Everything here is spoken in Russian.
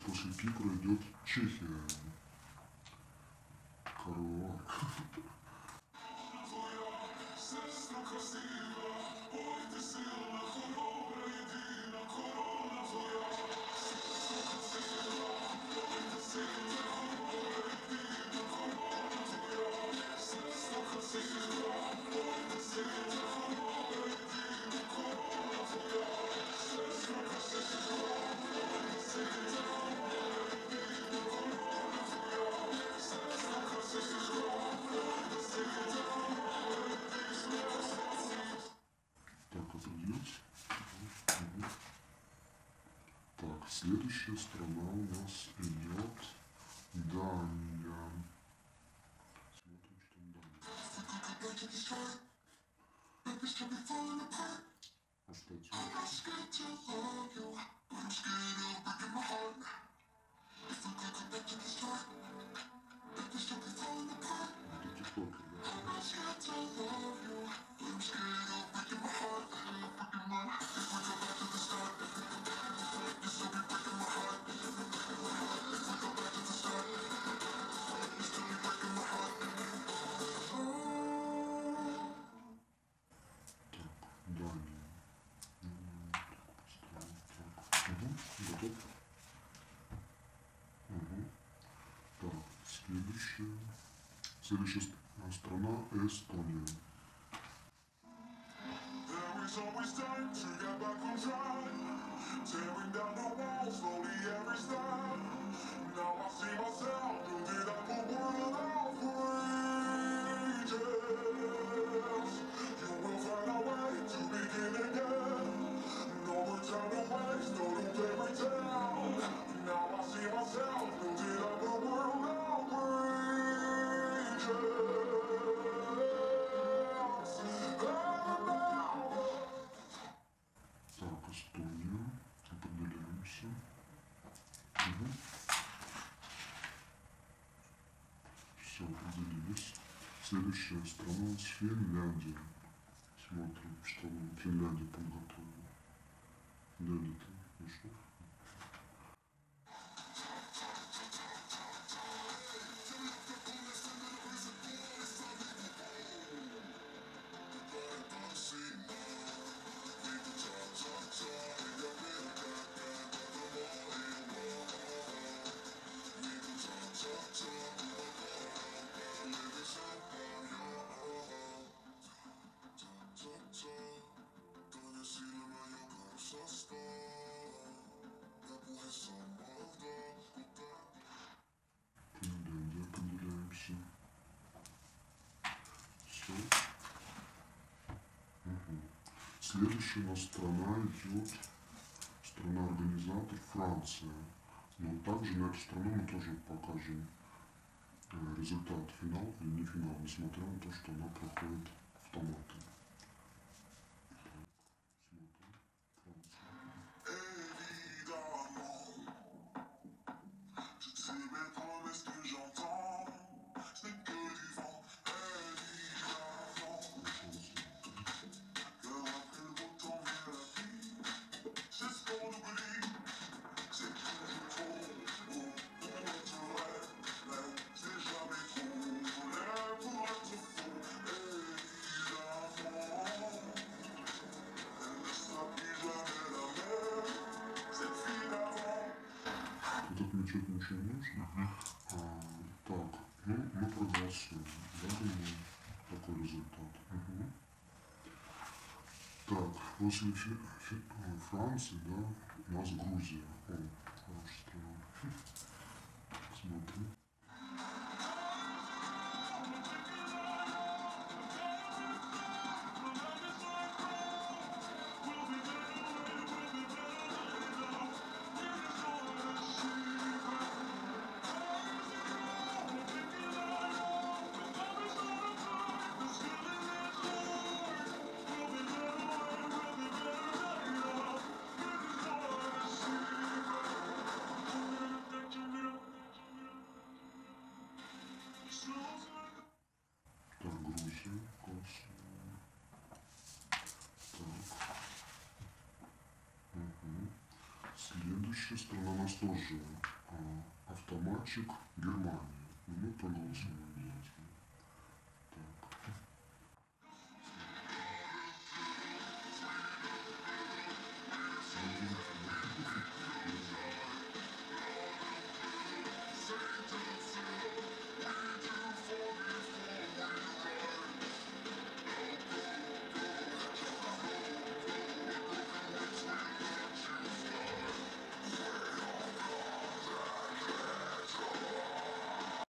После Кипра идет Чехия. Карла. Так, определить. Так, следующая страна у нас идет Дания. Смотрим, что Дания. Готов? Так, следующая страна Эстония. Always time to get back on track, tearing down the walls slowly every step. Now I see myself building up a world of ages. You will find a way to begin again. No return to waste, no to fairy tale. Now I see myself building up a world of ages. Так, Эстония. Определяемся. Все, определились. Следующая страна у нас Финляндия. Смотрим, что Финляндия подготовила. Дядя, ты нашел? Финляндия, определяемся. Все. Следующая у нас страна идет, страна-организатор Франция. Но также на эту страну мы тоже покажем результат финал или не финал, несмотря на то, что она проходит автоматом. Тут отмечать ничего не нужно. Так, ну мы проголосуем. Я думаю, такой результат. Так, после Франции, да, у нас Грузия. О, хорошая страна. Смотрим. Так, Грузия, так. Следующая страна у нас тоже автоматчик Германия. Мы проголосуем.